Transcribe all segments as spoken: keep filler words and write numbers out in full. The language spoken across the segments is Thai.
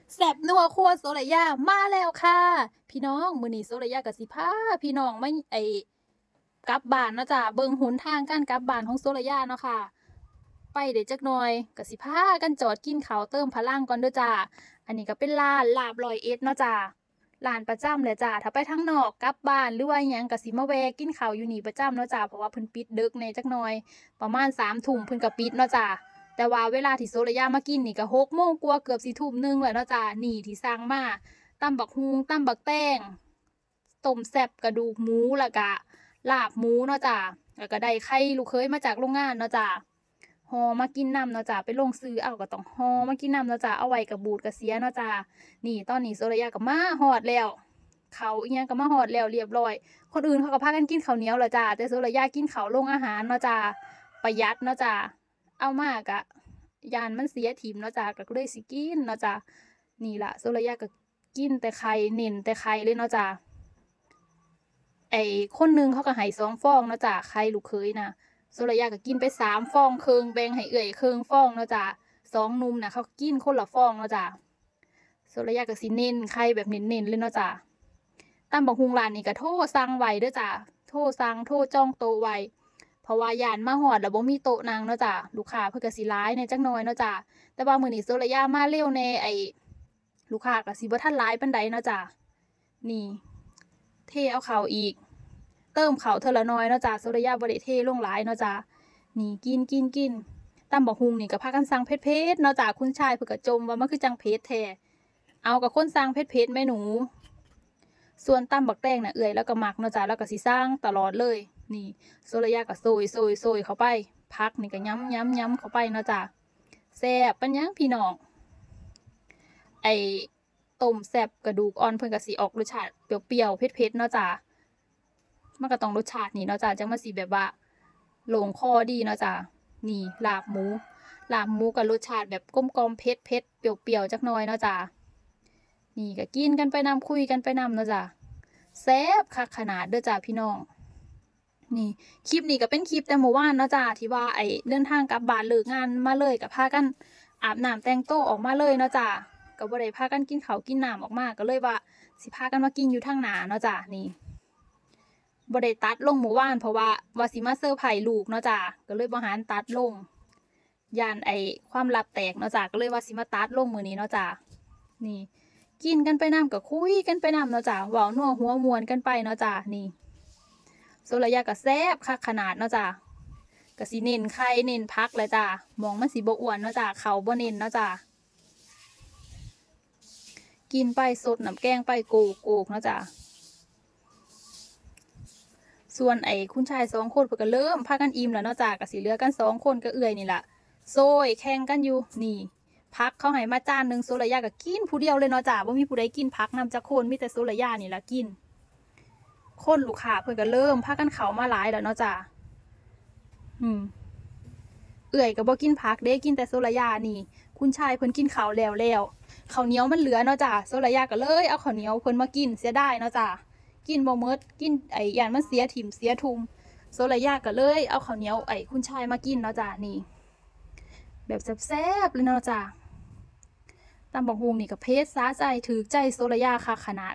แซ่บนัวครัวโซลยามาแล้วค่ะพี่น้องมื้อนี้โซลยากับสิพาพี่น้องมาไอ้กลับบ้านเนาะจ้ะเบิ่งหนทางการกลับบ้านของโซลยาเนาะค่ะไปเดี๋ยวจักหน่อยก็สิพากันจอดกินข้าวเติมพลังก่อนเด้อจ้าอันนี้ก็เป็นร้านลาบร้อยเอ็ดเนาะจ้าร้านประจำเลยจ้าถ้าไปทางนอกกลับบ้านหรือว่าหยังก็สิมาแวะกินข้าวอยู่นี่ประจำเนาะจ้าเพราะว่าเพิ่นปิดดึกแหน่จักหน่อยประมาณสามทุ่มเพิ่นก็ปิดเนาะจ้า แต่ว่าเวลาที่โซลยามากินนี่ก็หกโมงกว่าเกือบสี่ทุ่มหนึ่งแล้วเนาะจ้านี่ที่สั่งมาตำบักฮุงตำบักแตงต้มแซ่บกระดูกหมูแล้วก็ลาบหมูเนาะจ้าแล้วก็ได้ไข่ลูกเคยมาจากโรงงานเนาะจ้าห่อมากินนำเนาะจ้าไปลงซื้อเอาก็ต้องห่อมากินนำเนาะจ้าเอาไว้กับบูดกับเสียเนาะจ้านี่ตอนนี้โซลยาก็มาฮอดแล้วเขาอีหยังก็มาฮอดแล้วเรียบร้อยคนอื่นเขาก็พากันกินข้าวเหนียวแล้วจ้าแต่โซลยากินข้าวลงอาหารเนาะจ้าประหยัดเนาะจ้าเอามากะ ยานมันเสียถิ่มเนาะจ้ะก็เลยสิกินเนาะจ้ะนี่ล่ะโซลยาก็กินแต่ไข่เน้นแต่ไข่เลยเนาะจ้ะไอ้คนหนึงเขาก็ให้สองฟองเนาะจ้ะไข่ลูกเคยนะโซลยาก็กินไปสามฟองครึ่งแบ่งให้เอื้อยครึ่งฟองเนาะจ้ะสองหนุ่มน่ะเขากินคนละฟองเนาะจ้ะโซลยาก็สิเน้นไข่แบบเน้นๆเลยเนาะจ้ะตำบักหุ่งร้านนี้ก็โทรสั่งไว้เด้อจ้ะโทรสั่งโทรจองโต๊ะไว้ เพราะว่าย่านมาฮอดแล้วบ่มีโต๊ะนั่งเนาะจ้ะลูกค้าเพิ่นก็สิหลายแหน่จักหน่อยเนาะจ้ะแต่ว่ามื้อนี้โซลยามาเร็วแหน่ไอ้ลูกค้าก็สิบ่ทันหลายปานใดเนาะจ้ะนี่เทเอาข้าวอีกเติมข้าวเทื่อละน้อยเนาะจ้ะโซลยาบ่ได้เทลงหลายเนาะจ้ะนี่กินกินกินตำบักหุ่งนี่ก็พากันสั่งเผ็ดๆเนาะจ้ะคุณชายเพิ่นก็จมว่ามันคือจังเผ็ดแท้เอากับคนสั่งเผ็ดๆแม่หนูส่วนตำบักแตงน่ะเอื้อยแล้วก็มักเนาะจ้ะแล้วก็สิสั่งตลอดเลยนี่ โซลยาก็โซยโซยโซยเข้าไปพักนี่ก็ย้ำย้ำย้ำเข้าไปเนาะจ้ะแซ่บปัญญังพี่น้องไอ้ต้มแซ่บกระดูกอ่อนเพิ่นก็สิออกรสชาติเปรี้ยวๆเผ็ดๆเนาะจ้ะมันก็ต้องรสชาตินี่เนาะจ้ะจังมันสิแบบว่าลงคอดีเนาะจ้ะนี่ลาบหมูลาบหมูกับรสชาติแบบกลมๆเผ็ดๆเปรี้ยวๆจักหน่อยเนาะจ้ะนี่ก็กินกันไปนำคุยกันไปนำเนาะจ้ะแซ่บคักขนาดเด้อจ้ะพี่น้อง นี่คลิปนี้ก็เป็นคลิปแต่เมื่อวานเนาะจ้าที่ว่าไอ้เดินทางกลับบ้านเลิกงานมาเลยกับพากันอาบน้ำแต่งตัวออกมาเลยเนาะจ้าก็บ่ได้พากันกินข้าวกินน้ำออกมาก็เลยว่าสิพากันมากินอยู่ทางหน้าเนาะจ้านี่บ่ได้ตัดลงเมื่อวานเพราะว่าว่าสิมาเซอร์ไพรส์ลูกเนาะจ้าก็เลยบ่หันตัดลงย่านไอ้ความลับแตกเนาะจ้าก็เลยว่าสิมาตัดลงมื้อนี้เนาะจ้านี่กินกันไปนำก็คุยกันไปนำเนาะจ้าเว้านัวหัวม่วนกันไปเนาะจ้านี่ โซลยาก็แซ่บคักขนาดเนาะจ้ะก็สิเน้นไข่เน้นผักเลยจ้ะมองมันสิบ่อ้วนเนาะจ้ะเขาบ่เน้นเนาะจ้ะกินไปสดน้ำแกงไปโกกโกกเนาะจ้ะส่วนไอ้คุณชายสองคนเพิ่นก็เริ่มพากันอิ่มแล้วเนาะจ้ะก็สิเหลือกันสองคนก็เอื้อยนี่ล่ะโซยแข่งกันอยู่นี่พักเขาให้มาจานหนึ่งโซลยาก็กินผู้เดียวเลยเนาะจ้ะบ่มีผู้ใดกินพักนำจักคนมีแต่โซลยานี่ล่ะกินคนลูกค้าเพิ่นก็เริ่มพากันเข้ามาหลายแล้วเนาะจ้ะอืมเอื่อยก็บ่กินผักเด้กินแต่โซลายานี่คุณชายเพิ่นกินข้าวแล้วแล้วข้าวเหนียวมันเหลือเนาะจ้ะโซลายาก็เลยเอาข้าวเหนียวเพิ่นมากินเสียดายเนาะจ้ะกินบ่หมดกินไอ้ย่านมันเสียถิ่มเสียทุมโซลายาก็เลยเอาข้าวเหนียวไอ้คุณชายมากินเนาะจ้ะนี่แบบแซ่บๆเลยเนาะจ้ะตำบักหุ่งนี่ก็เผ็ดสะใจถูกใจโซลายาคักขนาด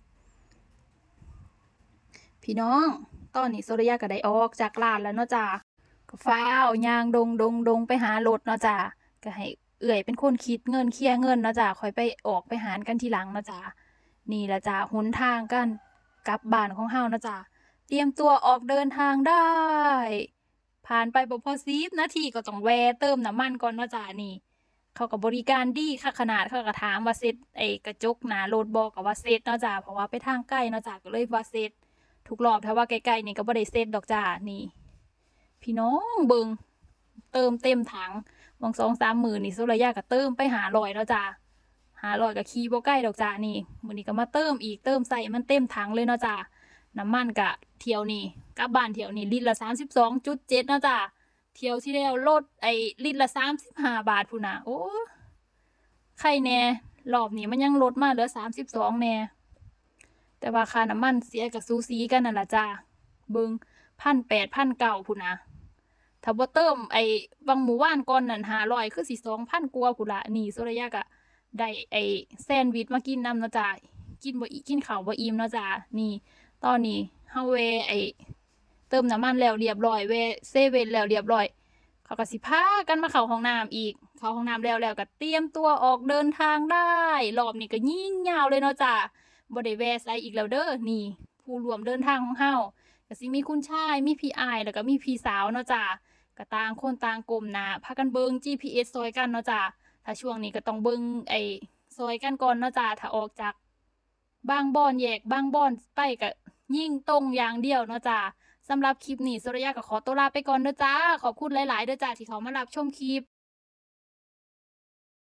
พี่น้องตอนนี้โซลายาก็ได้ออกจากร้านแล้วเนาะจ้ะก็ฟ้าวย่างดงดงดงไปหารถเนาะจ้ะก็ให้เอื้อยเป็นคนคิดเงินเคลียร์เงินเนาะจ้ะค่อยไปออกไปหารกันทีหลังเนาะจ้ะนี่ละจ้ะหนทางกันกลับบ้านของเฮาเนาะจ้ะเตรียมตัวออกเดินทางได้ ผ่านไปบ่พอสิบนาทีก็ต้องแวะเติมน้ำมันก่อนเนาะจ้ะนี่ เขาก็บริการดีคักขนาดเขาก็ถามว่าเซ็ตไอ้กระจกหน้ารถบ่ก็ว่าเซ็ตเนาะจ้ะเพราะว่าไปทางใกล้เนาะจ้ะก็เลยว่าเซ็ตทุกรอบถ้าว่าใกล้ๆนี่ก็บ่ได้เซ็ตดอกจ้ะนี่ พี่น้องเบิ่งเติมเต็มถังบางสองสามมื้อนี่โซลายาก็เติมไปห้าร้อยเนาะจ้ะห้าร้อยก็ขี่บ่ไกลดอกจ้ะนี่มื้อนี้ก็มาเติมอีกเติมใส่มันเต็มถังเลยเนาะจ้ะน้ำมันก็เที่ยวนี้กลับบ้านเที่ยวนี้ลิตรละสามสิบสองจุดเจ็ดเนาะจ้ะเที่ยวที่แล้วลดไอ้ลิตรละสามสิบห้าบาทพุ่นน่ะโอ้ใครแน่รอบนี้มันยังลดมาเหลือสามสิบสองแน่แต่ว่าค่าน้ำมันเสียก็สูสีกันนั่นล่ะจ้ะเบิ่งพันแปดพันเก้าพุ่นน่ะถ้าบ่เติมไอ้บางหมู่บ้านก่อนนั่นห้าร้อยคือสิสองพันกว่าพุ่นละนี่โซลายาก็ได้ไอ้แซนด์วิชมากินนำเนาะจ้ะกินบ่อิกินข้าวบ่อิ่มเนาะจ้ะนี่ตอนนี้เฮาแวะไอ้เติมน้ำมันแล้วเรียบร้อยแวะเซเว่นแล้วเรียบร้อยเขาก็สิพากันมาเข้าห้องน้ำอีกเข้าห้องน้ำแล้วแล้วก็เตรียมตัวออกเดินทางได้รอบนี้ก็ยิ่งยาวเลยเนาะจ้ะบ่ได้แวะไสอีกแล้วเด้อนี่ผู้ร่วมเดินทางของเฮาก็สิมีคุณชายมีพี่อ้ายแล้วก็มีพี่สาวเนาะจ้ะก็ต่างคนต่างก้มหน้าพากันเบิ่ง จี พี เอส ซอยกันเนาะจ้ะถ้าช่วงนี้ก็ต้องเบิ่งไอ้ซอยกันก่อนเนาะจ้ะถ้าออกจากบางบอนแยกบางบอนไปก็ยิ่งตรงอย่างเดียวเนาะจ้ะสำหรับคลิปนี้โซระยะก็ขอตัวลาไปก่อนเด้อจ้าขอบคุณหลายๆเด้อจ้าที่เขามารับชมคลิป